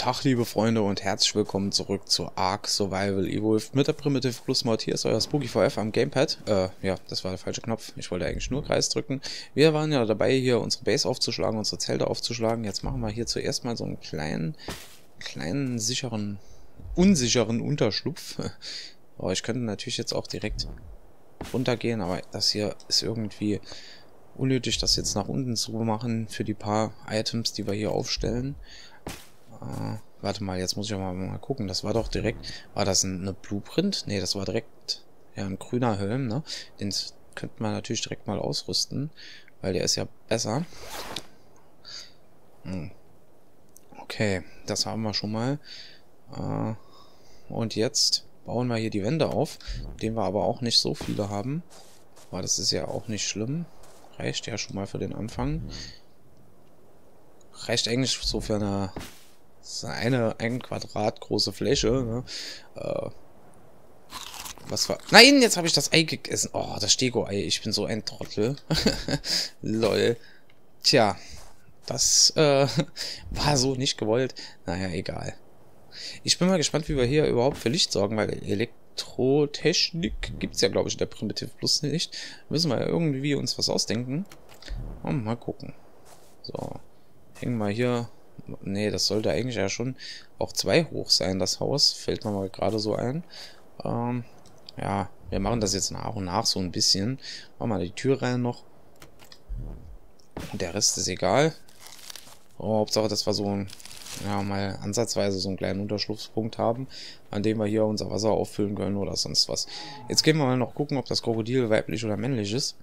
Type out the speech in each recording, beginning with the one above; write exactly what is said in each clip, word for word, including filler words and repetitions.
Tag, liebe Freunde, und herzlich willkommen zurück zu Ark Survival Evolved mit der Primitive Plus Mod. Hier ist euer Spooky V F am Gamepad. Äh, ja, das war der falsche Knopf. Ich wollte eigentlich nur Kreis drücken. Wir waren ja dabei, hier unsere Base aufzuschlagen, unsere Zelte aufzuschlagen. Jetzt machen wir hier zuerst mal so einen kleinen, kleinen, sicheren, unsicheren Unterschlupf. Aber ich könnte natürlich jetzt auch direkt runtergehen, aber das hier ist irgendwie unnötig, das jetzt nach unten zu machen für die paar Items, die wir hier aufstellen. Uh, warte mal, jetzt muss ich mal, mal gucken. Das war doch direkt... War das ein, eine Blueprint? Ne, das war direkt... Ja, ein grüner Helm, ne? Den könnte man natürlich direkt mal ausrüsten, weil der ist ja besser. Hm. Okay, das haben wir schon mal. Uh, und jetzt bauen wir hier die Wände auf, den wir aber auch nicht so viele haben. Aber das ist ja auch nicht schlimm. Reicht ja schon mal für den Anfang. Reicht eigentlich so für eine... Das ist eine ein Quadrat große Fläche. Ne? Äh, was war... Nein, jetzt habe ich das Ei gegessen. Oh, das Stego-Ei. Ich bin so ein Trottel. Lol. Tja, das äh, war so nicht gewollt. Naja, egal. Ich bin mal gespannt, wie wir hier überhaupt für Licht sorgen, weil Elektrotechnik gibt es ja, glaube ich, in der Primitive Plus nicht. Müssen wir ja irgendwie uns was ausdenken. Oh, mal gucken. So, hängen wir hier... Nee, das sollte eigentlich ja schon auch zwei hoch sein, das Haus. Fällt mir mal gerade so ein. Ähm, ja, wir machen das jetzt nach und nach so ein bisschen. Machen wir die Tür rein noch. Und der Rest ist egal. Oh, Hauptsache, dass wir so ein, ja, mal ansatzweise so einen kleinen Unterschlupfpunkt haben, an dem wir hier unser Wasser auffüllen können oder sonst was. Jetzt gehen wir mal noch gucken, ob das Krokodil weiblich oder männlich ist.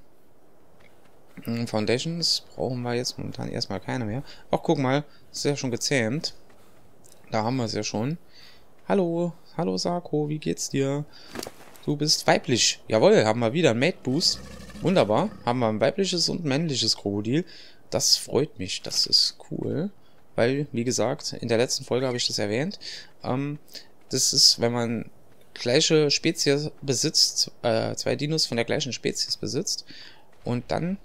Foundations brauchen wir jetzt momentan erstmal keine mehr. Ach, guck mal, ist ja schon gezähmt. Da haben wir es ja schon. Hallo, hallo Sarko, wie geht's dir? Du bist weiblich. Jawohl, haben wir wieder ein Mate Boost. Wunderbar, haben wir ein weibliches und ein männliches Krokodil. Das freut mich, das ist cool. Weil, wie gesagt, in der letzten Folge habe ich das erwähnt. Ähm, das ist, wenn man gleiche Spezies besitzt, äh, zwei Dinos von der gleichen Spezies besitzt und dann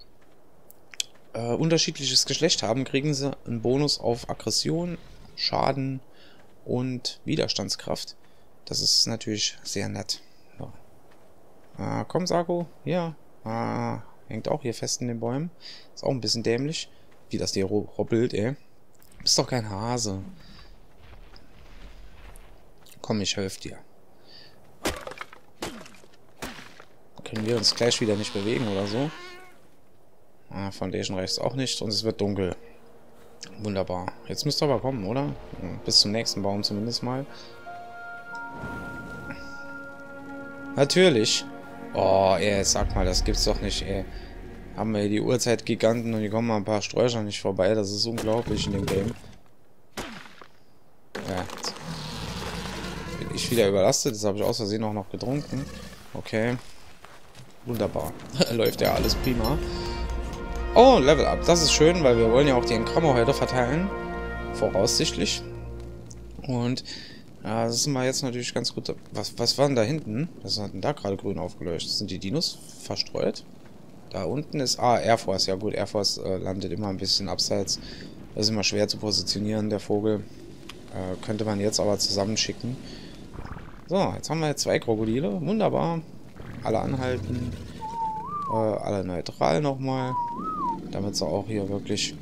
Äh, unterschiedliches Geschlecht haben, kriegen sie einen Bonus auf Aggression, Schaden und Widerstandskraft. Das ist natürlich sehr nett. So. Ah, komm, Sarko. Ja. Ah, hängt auch hier fest in den Bäumen. Ist auch ein bisschen dämlich. Wie das dir robbelt, ey. Du bist doch kein Hase. Komm, ich helfe dir. Können wir uns gleich wieder nicht bewegen oder so? Ah, Foundation reicht auch nicht und es wird dunkel. Wunderbar. Jetzt müsst ihr aber kommen, oder? Bis zum nächsten Baum zumindest mal. Natürlich. Oh, ey, sag mal, das gibt's doch nicht, ey. Haben wir hier die Uhrzeitgiganten und die kommen mal ein paar Sträucher nicht vorbei. Das ist unglaublich in dem Game. Ja. Jetzt bin ich wieder überlastet. Das habe ich aus Versehen auch noch getrunken. Okay. Wunderbar. Läuft ja alles prima. Oh, Level Up. Das ist schön, weil wir wollen ja auch die Engramme heute verteilen. Voraussichtlich. Und ja, das ist mal jetzt natürlich ganz gut. Was, was war denn da hinten? Was hat denn da gerade grün aufgeleuchtet? Sind die Dinos verstreut? Da unten ist... Ah, Air Force. Ja gut, Air Force äh, landet immer ein bisschen abseits. Das ist immer schwer zu positionieren, der Vogel. Äh, könnte man jetzt aber zusammenschicken. So, jetzt haben wir jetzt zwei Krokodile. Wunderbar. Alle anhalten. Äh, alle neutral nochmal. Damit sie auch hier wirklich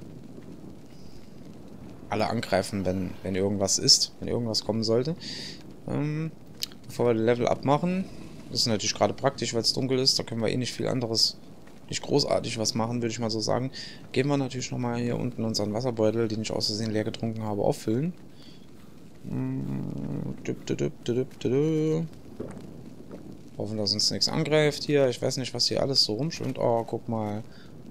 alle angreifen, wenn, wenn irgendwas ist, wenn irgendwas kommen sollte. Ähm, bevor wir den Level Up machen, das ist natürlich gerade praktisch, weil es dunkel ist, da können wir eh nicht viel anderes, nicht großartig was machen, würde ich mal so sagen. Gehen wir natürlich nochmal hier unten unseren Wasserbeutel, den ich aus Versehen leer getrunken habe, auffüllen. Hoffen, dass uns nichts angreift hier. Ich weiß nicht, was hier alles so rumschwimmt. Oh, guck mal.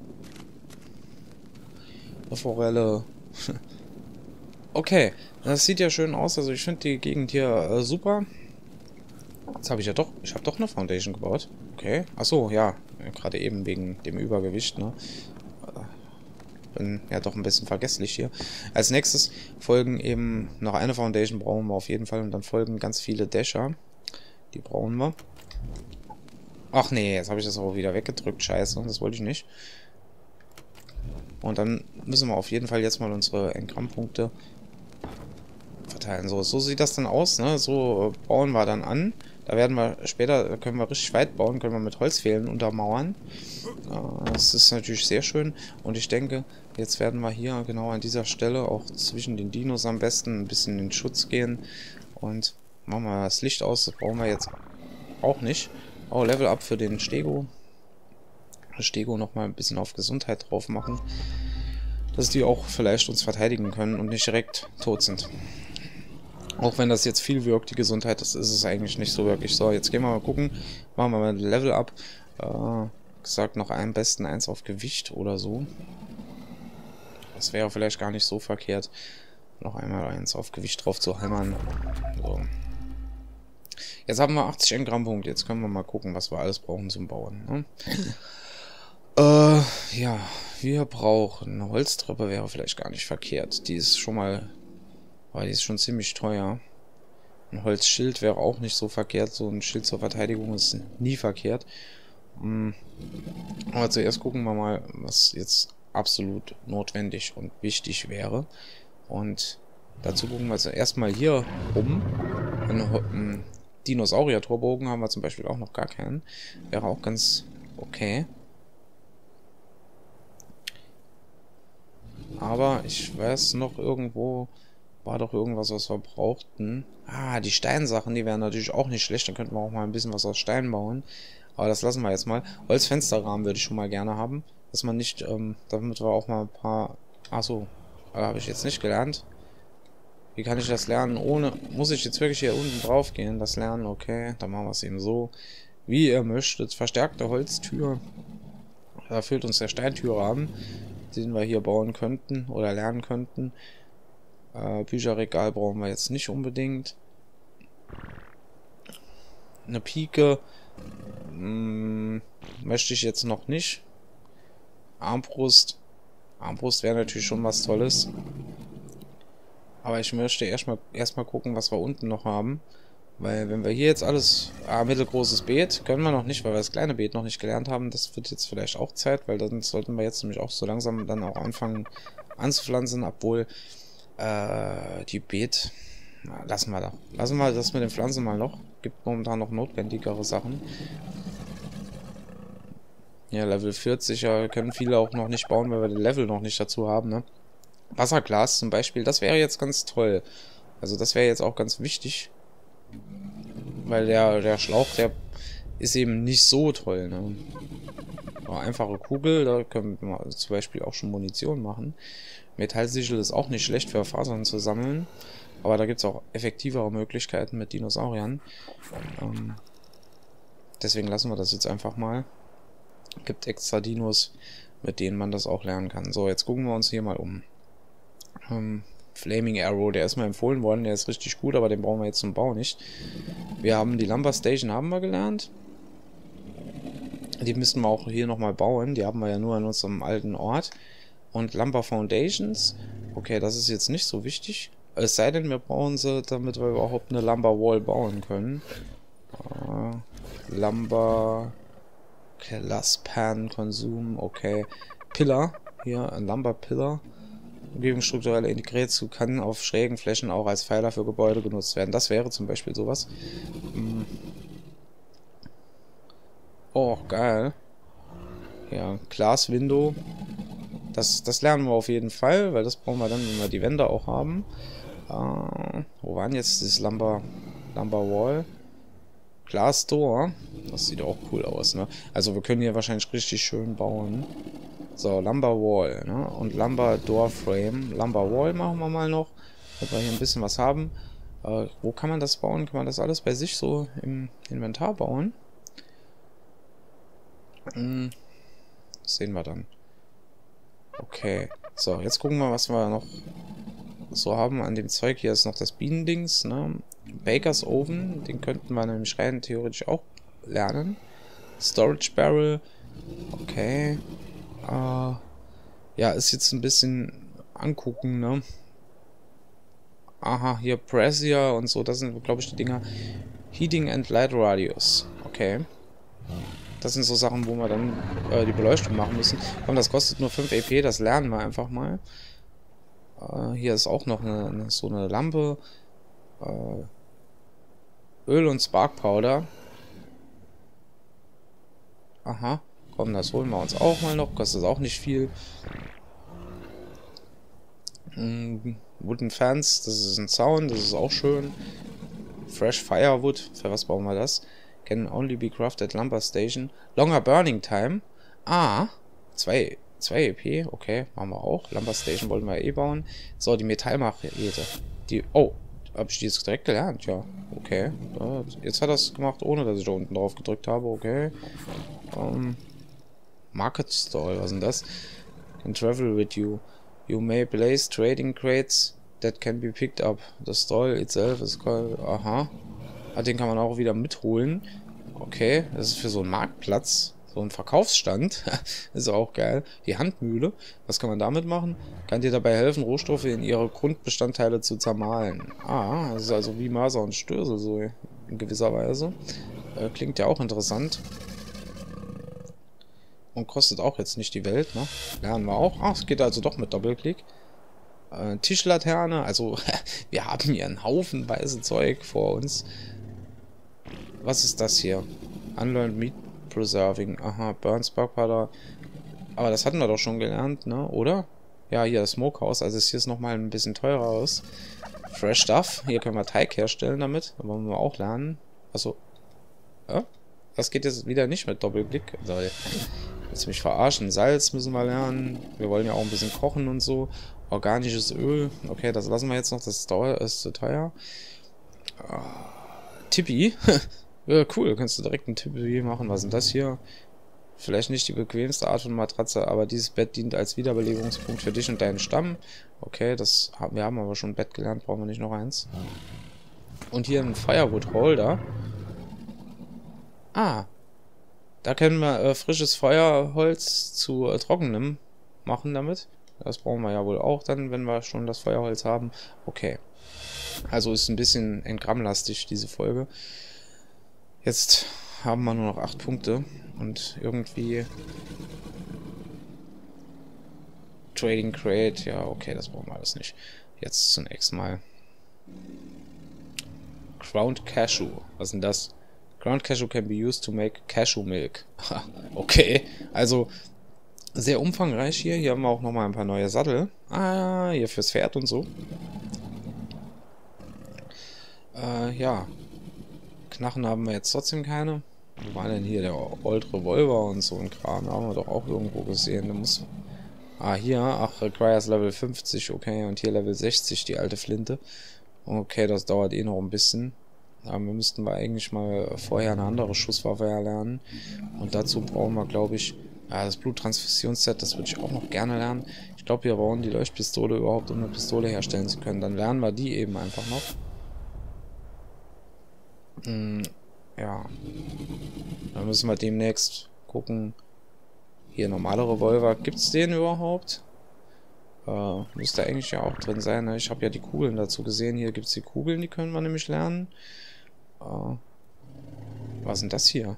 Eine Forelle. Okay, das sieht ja schön aus. Also ich finde die Gegend hier äh, super. Jetzt habe ich ja doch, ich habe doch eine Foundation gebaut. Okay, achso, ja, gerade eben wegen dem Übergewicht, ne? Bin ja doch ein bisschen vergesslich hier. Als nächstes folgen eben noch eine Foundation, brauchen wir auf jeden Fall. Und dann folgen ganz viele Dächer. Die brauchen wir. Ach nee, jetzt habe ich das auch wieder weggedrückt. Scheiße, das wollte ich nicht. Und dann müssen wir auf jeden Fall jetzt mal unsere Engrammpunkte verteilen. So, so sieht das dann aus, ne? So äh, bauen wir dann an. Da werden wir später, da können wir richtig weit bauen, können wir mit Holzpfählen untermauern. Äh, das ist natürlich sehr schön. Und ich denke, jetzt werden wir hier genau an dieser Stelle auch zwischen den Dinos am besten ein bisschen in den Schutz gehen. Und machen wir das Licht aus, das brauchen wir jetzt auch nicht. Oh, Level Up für den Stego. Stego nochmal ein bisschen auf Gesundheit drauf machen. Dass die auch vielleicht uns verteidigen können und nicht direkt tot sind. Auch wenn das jetzt viel wirkt, die Gesundheit, das ist es eigentlich nicht so wirklich. So, jetzt gehen wir mal gucken. Machen wir mal Level Up. Äh, gesagt, noch am besten eins auf Gewicht oder so. Das wäre vielleicht gar nicht so verkehrt. Noch einmal eins auf Gewicht drauf zu hämmern. So. Jetzt haben wir achtzig Engramm-Punkte. Jetzt können wir mal gucken, was wir alles brauchen zum Bauen. Ne? äh, ja, wir brauchen eine Holztreppe, wäre vielleicht gar nicht verkehrt. Die ist schon mal, aber die ist schon ziemlich teuer. Ein Holzschild wäre auch nicht so verkehrt. So ein Schild zur Verteidigung ist nie verkehrt. Aber zuerst gucken wir mal, was jetzt absolut notwendig und wichtig wäre. Und dazu gucken wir zuerst mal hier rum. Ein Dinosaurier-Torbogen haben wir zum Beispiel auch noch gar keinen. Wäre auch ganz okay. Aber ich weiß noch, irgendwo war doch irgendwas, was wir brauchten. Ah, die Steinsachen, die wären natürlich auch nicht schlecht. Dann könnten wir auch mal ein bisschen was aus Stein bauen. Aber das lassen wir jetzt mal. Holzfensterrahmen würde ich schon mal gerne haben. Dass man nicht, ähm, damit wir auch mal ein paar... Achso, habe ich jetzt nicht gelernt. Wie kann ich das lernen ohne... Muss ich jetzt wirklich hier unten drauf gehen, das lernen? Okay, dann machen wir es eben so, wie ihr möchtet. Verstärkte Holztür. Da fehlt uns der Steintürrahmen, den wir hier bauen könnten oder lernen könnten. Äh, Bücherregal brauchen wir jetzt nicht unbedingt. Eine Pike mh, möchte ich jetzt noch nicht. Armbrust. Armbrust wäre natürlich schon was Tolles. Aber ich möchte erstmal erstmal gucken, was wir unten noch haben. Weil wenn wir hier jetzt alles... Ah, mittelgroßes Beet können wir noch nicht, weil wir das kleine Beet noch nicht gelernt haben. Das wird jetzt vielleicht auch Zeit, weil dann sollten wir jetzt nämlich auch so langsam dann auch anfangen anzupflanzen, obwohl äh, die Beet... Na, lassen wir doch. Lassen wir das mit den Pflanzen mal noch. Gibt momentan noch notwendigere Sachen. Ja, Level vierzig, ja, können viele auch noch nicht bauen, weil wir den Level noch nicht dazu haben, ne? Wasserglas zum Beispiel, das wäre jetzt ganz toll. Also das wäre jetzt auch ganz wichtig. Weil der, der Schlauch, der ist eben nicht so toll, ne? Aber einfache Kugel, da können wir zum Beispiel auch schon Munition machen. Metallsichel ist auch nicht schlecht für Fasern zu sammeln. Aber da gibt es auch effektivere Möglichkeiten mit Dinosauriern. Ähm, deswegen lassen wir das jetzt einfach mal. Gibt extra Dinos, mit denen man das auch lernen kann. So, jetzt gucken wir uns hier mal um. Ähm, Flaming Arrow, der ist mal empfohlen worden, der ist richtig gut, aber den brauchen wir jetzt zum Bau nicht. Wir haben die Lumber Station haben wir gelernt. Die müssten wir auch hier nochmal bauen. Die haben wir ja nur an unserem alten Ort. Und Lumber Foundations, okay, das ist jetzt nicht so wichtig. Es sei denn, wir brauchen sie, damit wir überhaupt eine Lumber Wall bauen können. Uh, Lumber Class Pan Konsum, okay. Pillar, hier ein Lumber Pillar. Umgebung strukturell integriert zu, kann auf schrägen Flächen auch als Pfeiler für Gebäude genutzt werden. Das wäre zum Beispiel sowas. Hm. Oh, geil. Ja, Glass Window. Das, das lernen wir auf jeden Fall, weil das brauchen wir dann, wenn wir die Wände auch haben. Uh, wo waren jetzt das Lumber, Lumber Wall? Glass Door. Das sieht auch cool aus, ne? Also wir können hier wahrscheinlich richtig schön bauen. So, Lumber Wall, ne? Und Lumber Door Frame. Lumber Wall machen wir mal noch, damit wir hier ein bisschen was haben. Äh, wo kann man das bauen? Kann man das alles bei sich so im Inventar bauen? Hm, das sehen wir dann. Okay. So, jetzt gucken wir, was wir noch so haben an dem Zeug. Hier ist noch das Bienendings, ne? Baker's Oven, den könnten wir nämlich rein theoretisch auch lernen. Storage Barrel. Okay. Uh, ja, ist jetzt ein bisschen angucken, ne? Aha, hier Brazier und so, das sind, glaube ich, die Dinger. Heating and Light Radius. Okay. Das sind so Sachen, wo wir dann äh, die Beleuchtung machen müssen. Komm, das kostet nur fünf E P, das lernen wir einfach mal. Uh, hier ist auch noch eine, eine, so eine Lampe. Äh, Öl und Spark Powder. Aha. Komm, das holen wir uns auch mal noch. Kostet auch nicht viel. Mm, Wooden Fans, das ist ein Zaun, das ist auch schön. Fresh Firewood, für was brauchen wir das? Can only be crafted Lumber Station. Longer Burning Time. Ah, zwei E P, okay, machen wir auch. Lumber Station wollten wir eh bauen. So, die Metallmachete. Die, oh, habe ich die jetzt direkt gelernt? Ja, okay. Jetzt hat er es gemacht, ohne dass ich da unten drauf gedrückt habe, okay. Um, Market Stall, was ist denn das? Can travel with you. You may place trading crates that can be picked up. The stall itself is called... Aha. Ah, den kann man auch wieder mitholen. Okay, das ist für so einen Marktplatz. So ein Verkaufsstand. Ist auch geil. Die Handmühle. Was kann man damit machen? Kann dir dabei helfen, Rohstoffe in ihre Grundbestandteile zu zermahlen. Ah, das ist also wie Maser und Stößel so in gewisser Weise. Äh, klingt ja auch interessant. Und kostet auch jetzt nicht die Welt, ne? Lernen wir auch. Ah, es geht also doch mit Doppelklick. Äh, Tischlaterne, also wir haben hier einen Haufen weiße Zeug vor uns. Was ist das hier? Unlearned Meat Preserving. Aha, Burn Spark Powder. Aber das hatten wir doch schon gelernt, ne? Oder? Ja, hier das Smokehouse. Also hier ist nochmal ein bisschen teurer aus. Fresh Stuff. Hier können wir Teig herstellen damit. Da wollen wir auch lernen. Also, ja? Das geht jetzt wieder nicht mit Doppelklick. Also, jetzt mich verarschen. Salz müssen wir lernen. Wir wollen ja auch ein bisschen kochen und so. Organisches Öl. Okay, das lassen wir jetzt noch. Das ist, teuer, ist zu teuer. Ah, Tippi. Ja, cool. Kannst du direkt ein Tippi machen. Was ist denn das hier? Vielleicht nicht die bequemste Art von Matratze, aber dieses Bett dient als Wiederbelebungspunkt für dich und deinen Stamm. Okay, das haben wir haben aber schon ein Bett gelernt. Brauchen wir nicht noch eins. Und hier ein Firewood Holder. Ah. Da können wir äh, frisches Feuerholz zu äh, trockenem machen damit. Das brauchen wir ja wohl auch dann, wenn wir schon das Feuerholz haben. Okay. Also ist ein bisschen engrammlastig, diese Folge. Jetzt haben wir nur noch acht Punkte. Und irgendwie... Trading Crate. Ja, okay, das brauchen wir alles nicht. Jetzt zunächst mal. Ground Cashew. Was ist denn das? Ground Cashew can be used to make Cashew Milk. Okay, also... Sehr umfangreich hier. Hier haben wir auch nochmal ein paar neue Sattel. Ah, hier fürs Pferd und so. Äh, ja. Knarren haben wir jetzt trotzdem keine. Wo war denn hier der Old Revolver und so ein Kram? Haben wir doch auch irgendwo gesehen. Da muss... Ah, hier. Ach, requires Level fünfzig. Okay, und hier Level sechzig, die alte Flinte. Okay, das dauert eh noch ein bisschen. Aber wir müssten wir eigentlich mal vorher eine andere Schusswaffe erlernen. Und dazu brauchen wir, glaube ich... Ja, das Bluttransfusionsset, das würde ich auch noch gerne lernen. Ich glaube, wir brauchen die Leuchtpistole überhaupt, um eine Pistole herstellen zu können. Dann lernen wir die eben einfach noch. Hm, ja. Dann müssen wir demnächst gucken. Hier, normale Revolver. Gibt es den überhaupt? Äh, müsste eigentlich ja auch drin sein. Ne? Ich habe ja die Kugeln dazu gesehen. Hier gibt es die Kugeln, die können wir nämlich lernen. Äh, was ist denn das hier?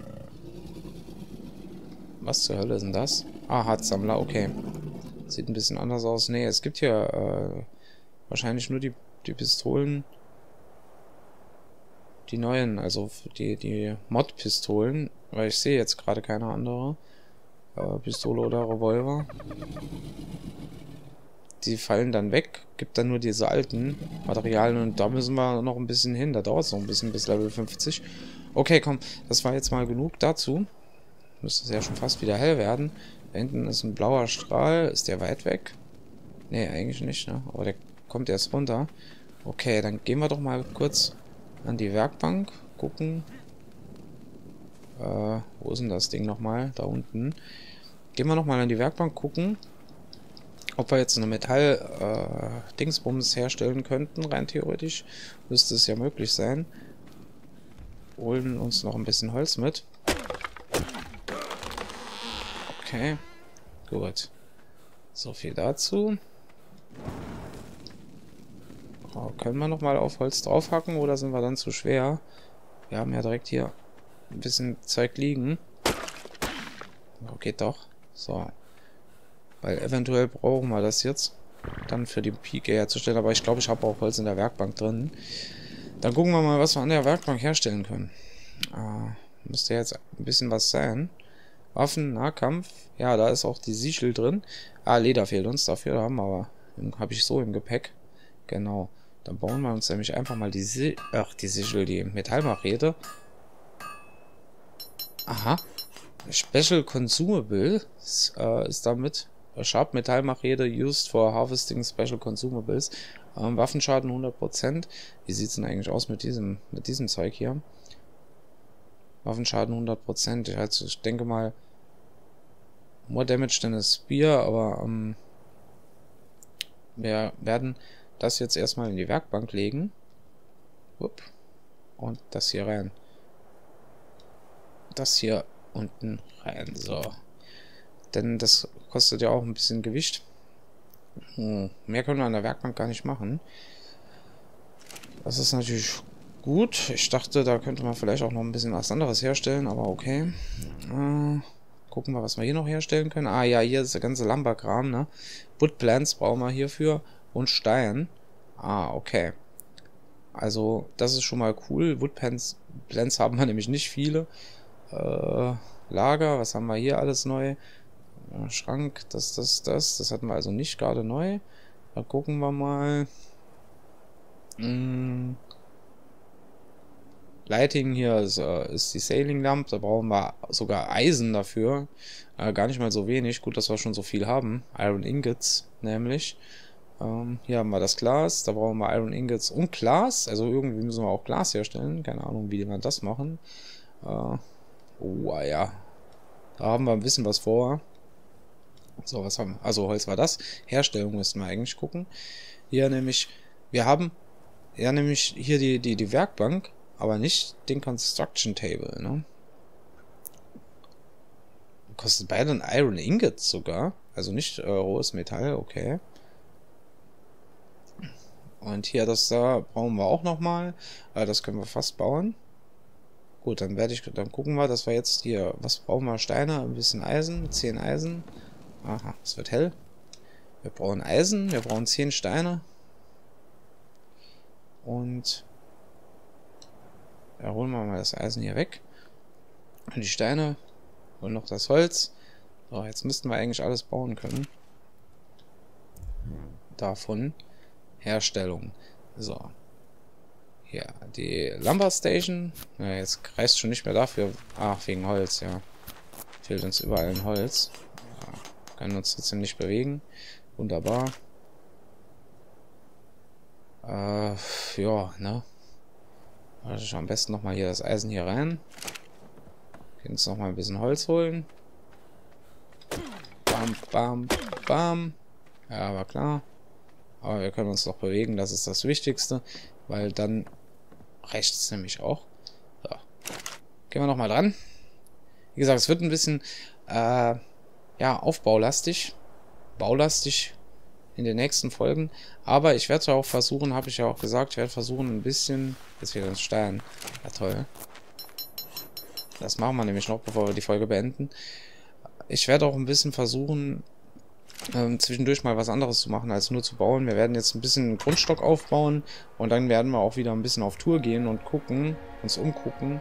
Was zur Hölle ist denn das? Ah, Hartsammler, okay. Sieht ein bisschen anders aus. Nee, es gibt hier äh, wahrscheinlich nur die, die Pistolen. Die neuen, also die, die Mod-Pistolen. Weil ich sehe jetzt gerade keine andere äh, Pistole oder Revolver. Die fallen dann weg. Gibt dann nur diese alten Materialien und da müssen wir noch ein bisschen hin. Da dauert es noch ein bisschen bis Level fünfzig. Okay, komm, das war jetzt mal genug dazu. Müsste es ja schon fast wieder hell werden. Da hinten ist ein blauer Strahl. Ist der weit weg? Nee, eigentlich nicht, ne? Aber der kommt erst runter. Okay, dann gehen wir doch mal kurz an die Werkbank. Gucken. Äh, wo ist denn das Ding nochmal? Da unten. Gehen wir nochmal an die Werkbank gucken, ob wir jetzt eine Metall-Dingsbums äh, herstellen könnten. Rein theoretisch müsste es ja möglich sein. Holen uns noch ein bisschen Holz mit. Okay, gut. So viel dazu. Oh, können wir nochmal auf Holz draufhacken oder sind wir dann zu schwer? Wir haben ja direkt hier ein bisschen Zeug liegen. Oh, geht doch. So. Weil eventuell brauchen wir das jetzt. dann für die Pike herzustellen. Aber ich glaube, ich habe auch Holz in der Werkbank drin. Dann gucken wir mal, was wir an der Werkbank herstellen können. Äh, müsste jetzt ein bisschen was sein. Waffen, Nahkampf. Ja, da ist auch die Sichel drin. Ah, Leder fehlt uns dafür. Da haben wir aber, habe ich so im Gepäck. Genau. Dann bauen wir uns nämlich einfach mal die Si Ach, die Sichel, die Metallmachete. Aha. Special Consumables äh, ist damit. A Sharp Metallmachete used for harvesting special consumables. Ähm, Waffenschaden hundert Prozent. Wie sieht es denn eigentlich aus mit diesem, mit diesem Zeug hier? Waffenschaden hundert Prozent. Ich, also, ich denke mal, more damage than a spear, aber ähm, wir werden das jetzt erstmal in die Werkbank legen. Upp. Und das hier rein. Das hier unten rein. So. Denn das kostet ja auch ein bisschen Gewicht. Hm. Mehr können wir an der Werkbank gar nicht machen. Das ist natürlich gut. Ich dachte, da könnte man vielleicht auch noch ein bisschen was anderes herstellen, aber okay. Äh, gucken wir, was wir hier noch herstellen können. Ah ja, hier ist der ganze Lumberkram, ne? Woodplants brauchen wir hierfür und Stein. Ah, okay. Also, das ist schon mal cool. Woodplants Plants haben wir nämlich nicht viele. Äh, Lager, was haben wir hier alles neu? Äh, Schrank, das, das, das. Das hatten wir also nicht gerade neu. Da gucken wir mal. Hm. Lighting hier ist, äh, ist die Sailing Lamp. Da brauchen wir sogar Eisen dafür. Äh, gar nicht mal so wenig. Gut, dass wir schon so viel haben. Iron Ingots nämlich. Ähm, hier haben wir das Glas. Da brauchen wir Iron Ingots und Glas. Also irgendwie müssen wir auch Glas herstellen. Keine Ahnung, wie wir das machen. Äh, oh ja. Da haben wir ein bisschen was vor. So, was haben wir? Also Holz war das. Herstellung müssten wir eigentlich gucken. Hier nämlich, wir haben ja nämlich hier die, die, die Werkbank, aber nicht den Construction Table, ne? Kostet beide ein Iron Ingot sogar. Also nicht äh, rohes Metall, okay. Und hier das da brauchen wir auch nochmal. Äh, das können wir fast bauen. Gut, dann werde ich, dann gucken wir, dass wir jetzt hier, was brauchen wir? Steine, ein bisschen Eisen, zehn Eisen. Aha, es wird hell. Wir brauchen Eisen, wir brauchen zehn Steine. Und ja, holen wir mal das Eisen hier weg. Und die Steine und noch das Holz. So, jetzt müssten wir eigentlich alles bauen können. Davon Herstellung. So. Ja, die Lumber Station. Ja, jetzt reißt schon nicht mehr dafür. Ach, wegen Holz, ja. Fehlt uns überall ein Holz. Ja, können uns trotzdem nicht bewegen. Wunderbar. Äh, ja, ne? Also am besten nochmal hier das Eisen hier rein. Können uns nochmal ein bisschen Holz holen. Bam, bam, bam. Ja, war klar. Aber wir können uns noch bewegen, das ist das Wichtigste. Weil dann reicht es nämlich auch. So. Gehen wir nochmal dran. Wie gesagt, es wird ein bisschen äh, ja, aufbaulastig. Baulastig in den nächsten Folgen. Aber ich werde auch versuchen, habe ich ja auch gesagt, ich werde versuchen ein bisschen... Jetzt wieder ein Stein. Ja, toll. Das machen wir nämlich noch, bevor wir die Folge beenden. Ich werde auch ein bisschen versuchen, ähm, zwischendurch mal was anderes zu machen, als nur zu bauen. Wir werden jetzt ein bisschen einen Grundstock aufbauen und dann werden wir auch wieder ein bisschen auf Tour gehen und gucken, uns umgucken.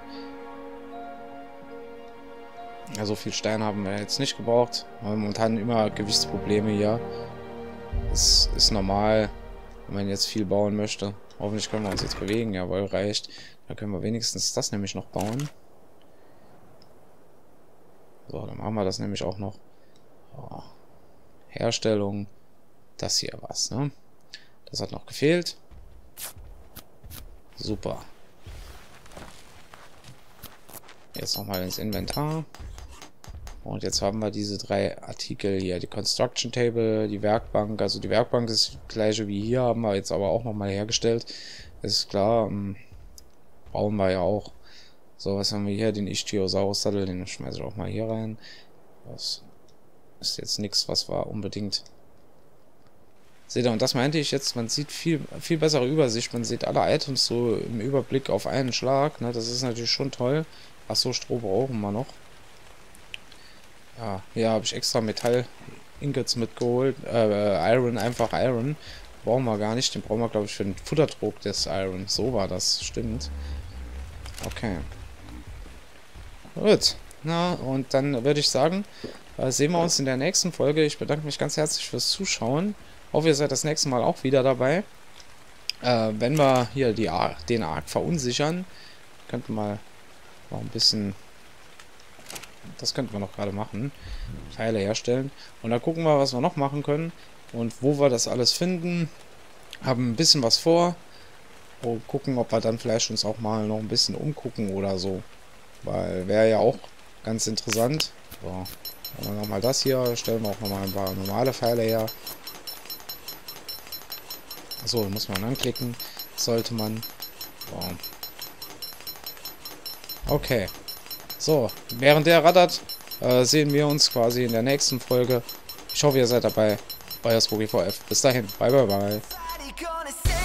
Ja, so viel Stein haben wir jetzt nicht gebraucht. Wir haben momentan immer Gewichtsprobleme hier. Das ist normal, wenn man jetzt viel bauen möchte. Hoffentlich können wir uns jetzt bewegen. Jawohl, reicht. Da können wir wenigstens das nämlich noch bauen. So, dann machen wir das nämlich auch noch. Oh. Herstellung. Das hier was, ne? Das hat noch gefehlt. Super. Jetzt nochmal ins Inventar. Und jetzt haben wir diese drei Artikel hier. Die Construction Table, die Werkbank. Also die Werkbank ist das gleiche wie hier, haben wir jetzt aber auch nochmal hergestellt. Ist klar, ähm, brauchen wir ja auch. So, was haben wir hier? Den Ichthyosaurus-Sattel, den schmeiße ich auch mal hier rein. Das ist jetzt nichts, was wir unbedingt... Seht ihr, und das meinte ich jetzt, man sieht viel, viel bessere Übersicht. Man sieht alle Items so im Überblick auf einen Schlag. Ne? Das ist natürlich schon toll. Achso, Stroh brauchen wir noch. Ja, hier habe ich extra Metall Ingots mitgeholt. Äh, Iron, einfach Iron. Brauchen wir gar nicht. Den brauchen wir, glaube ich, für den Futterdruck des Iron. So war das. Stimmt. Okay. Gut. Na, und dann würde ich sagen, äh, sehen wir uns in der nächsten Folge. Ich bedanke mich ganz herzlich fürs Zuschauen. Hoffe, ihr seid das nächste Mal auch wieder dabei. Äh, wenn wir hier die Ar den Ark verunsichern, könnten wir noch ein bisschen... Das könnten wir noch gerade machen. Teile herstellen. Und dann gucken wir, was wir noch machen können. Und wo wir das alles finden. Haben ein bisschen was vor. Und gucken, ob wir dann vielleicht uns auch mal noch ein bisschen umgucken oder so. Weil wäre ja auch ganz interessant. So. Machen wir nochmal das hier. Stellen wir auch nochmal ein paar normale Pfeile her. So, muss man anklicken. Sollte man. So. Okay. So, während der rattert, äh, sehen wir uns quasi in der nächsten Folge. Ich hoffe, ihr seid dabei. Euer Spooky V F. Bis dahin. Bye, bye, bye.